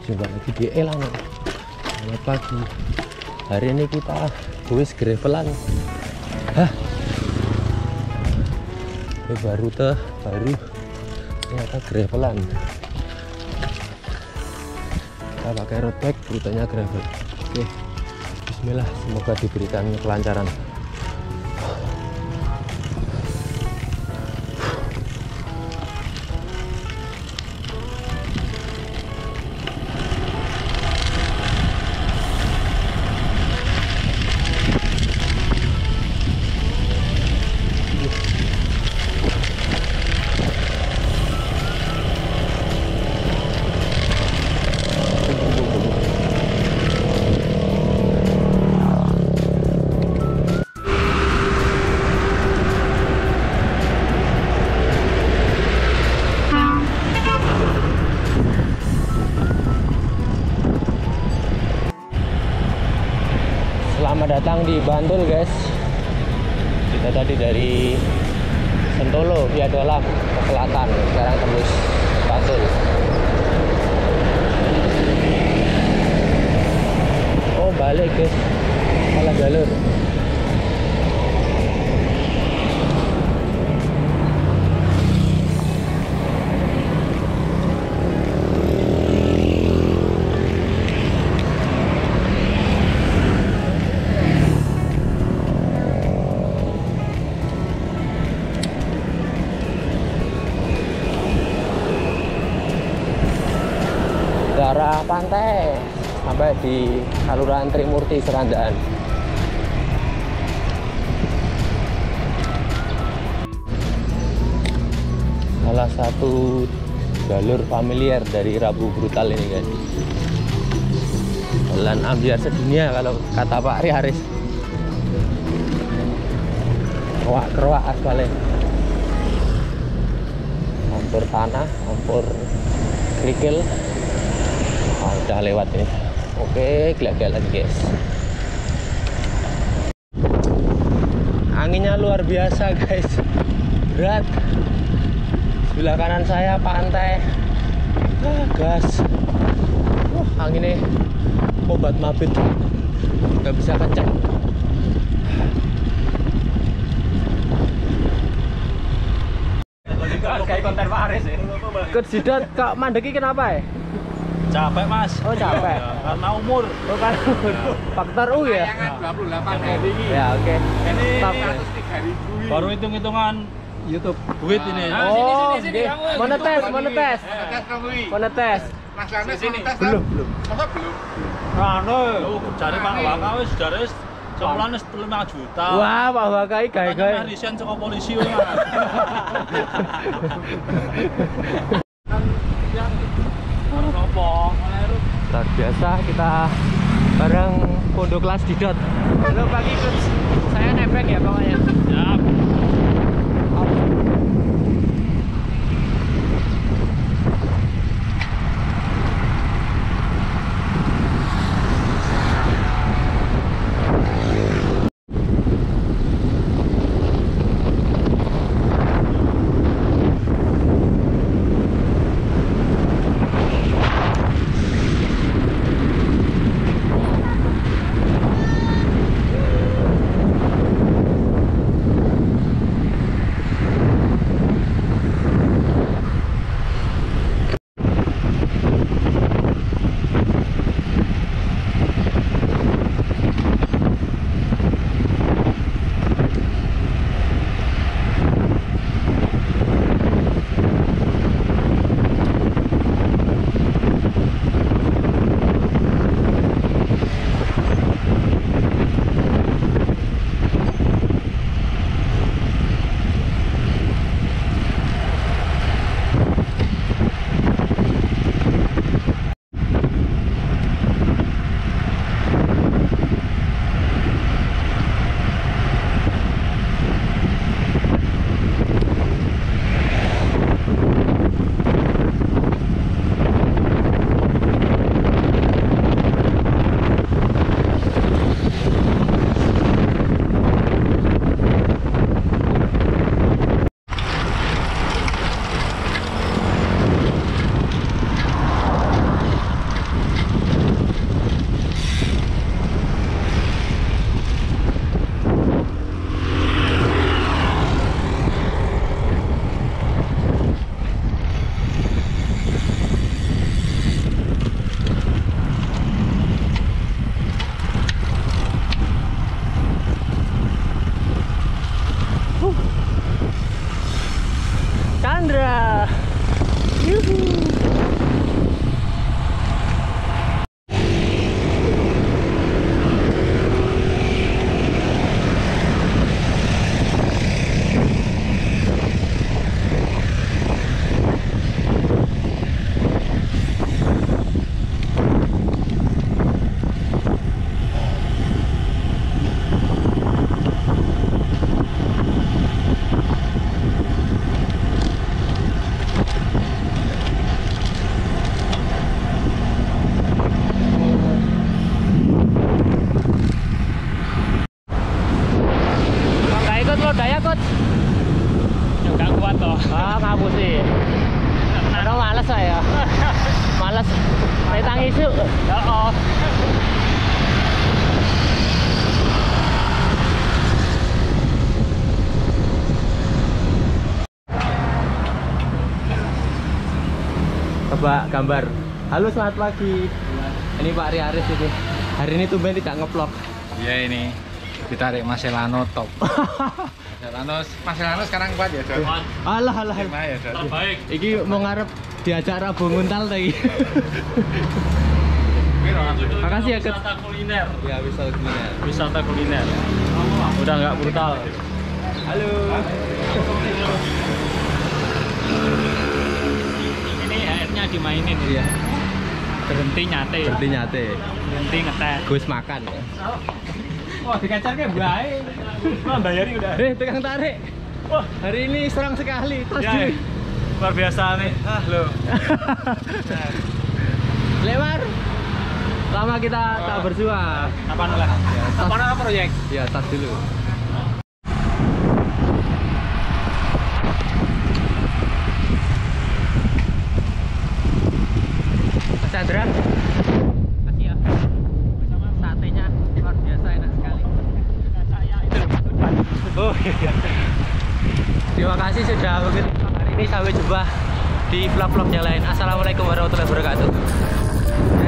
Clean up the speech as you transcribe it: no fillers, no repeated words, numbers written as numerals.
Jumpa lagi di Elang. Selamat pagi. Hari ini kita wis gravelan. Hah? Baru ternyata gravelan. Kita pakai road bike, rutenya gravel. Oke, bismillah, semoga diberikan kelancaran. Selamat datang di Bantul, guys. Kita tadi dari Sentolo via Dolam ke selatan, sekarang tembus Bantul. Oh, balik, guys, salah jalur. Arah pantai sampai di saluran Trimurti Serandaan. Salah satu jalur familiar dari Rabu Brutal ini, guys. Jalan ambiar sedunia kalau kata Pak Riaris. Keruak aspalnya. Hampir tanah, hampir kerikil. Udah lewat ini. Oke, gelap-gelap lagi, guys. Anginnya luar biasa, guys. Berat. Sebelah kanan saya pantai. Gas. Anginnya obat mabit. Nggak bisa kencang. Kayak konten Pak Aris ya. Kesidot Kak Mandeki kenapa ya? Capek, Mas. Oh, capek. Ya, karena umur. Oh, kan faktor U ya? 28 hari. Ya, oke. Ini Stop. baru hitung-hitungan YouTube duit ini. Oh, oke. Monetes. Sini. Belum. Masa belum? Rano, cari Pak Waka wis jare sebulan 5 juta. Wah, Pak Wakai gawe-gawe. Kan risen saka polisi wis, Mas. Luar biasa, kita bareng pondok kelas Didot. Halo pagi, Coach. Saya nebeng ya pokoknya. Siap. lodaya Coach? Ya gak kuat toh. Ah, kamu sih. Kadang males saya. Males. Saya tangi isu. Ya oh. Coba gambar. Halo, selamat pagi. Ini Pak Riaris itu. Hari ini tumben tidak ngevlog. Iya ini ditarik Marcelano top. Marcelano sekarang kuat ya, Dok? Alah. Ya, Dok. Terbaik. Iki mau ngarep diajak Rabu nguntal tadi. Makasih ya, Ket. Wisata kuliner. Ya, Wisata kuliner. Udah nggak brutal. Halo. Ini airnya dimainin. Iya. Berhenti nyate. Berhenti ngeteh. Gus makan. Wah, dikacar kayak baik. Wah, bayari udah. Tukang tarik. Wah, Hari ini serang sekali. Terus ya, luar biasa nih. Lo. Lewar. Lama kita tak bersua. Apa lah? Apa proyek? Ya, tas dulu. Mas Chandra. Makasih ya. Satenya luar biasa enak sekali. Oh iya. Terima kasih sudah mengikuti hari ini, sampai jumpa di vlog-vlog yang lain. Assalamualaikum warahmatullahi wabarakatuh.